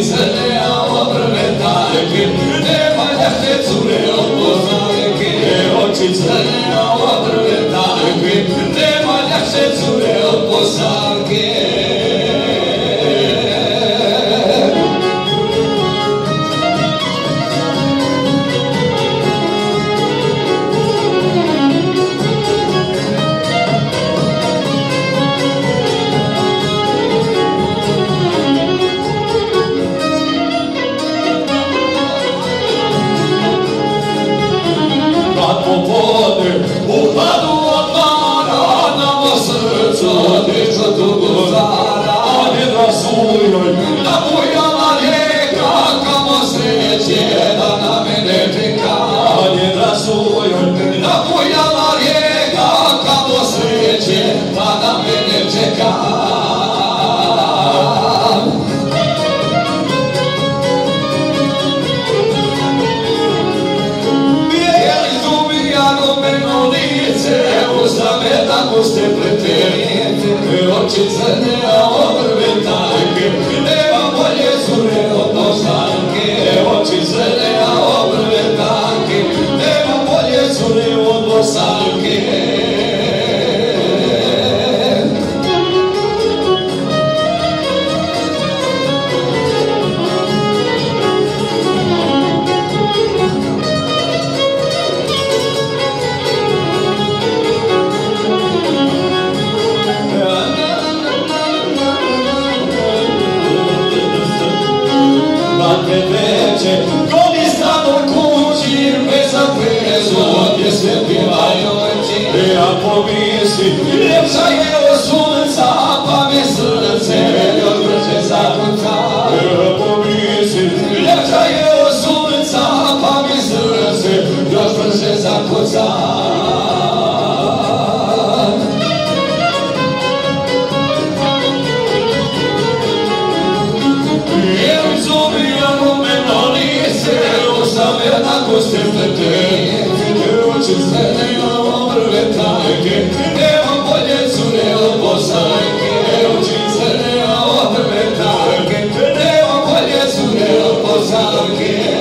crne, a obrve tanke, nema ljahte cure od Poznanke. Oči crne, a obrve tanke, nema ljahte cure od Poznanke. Popodne, u hladu od mara, namo srca deca dugo zara. A ne rasujoj, napujala rijeka, kamo sreće da na mene čeka. A ne rasujoj, napujala rijeka, kamo sreće da na mene čeka. Tako ste pretjerite, oči crne, a obrve tanke, nema bolje cure od Bosanke. Oči crne, a obrve tanke, nema bolje cure od Bosanke. Veče, godi stanoj kući, bez aprezu, gdje se pivaju oči. Ja pomisli, ljepša je od sunca, pa mi srce još brže zakuca. Ja pomisli, ljepša je od sunca, pa mi srce još brže zakuca. Jednako ste pretjerite, oči crne, a obrve tanke, nema bolje cure od Bosanke. Oči crne, a obrve tanke, nema bolje cure od Bosanke.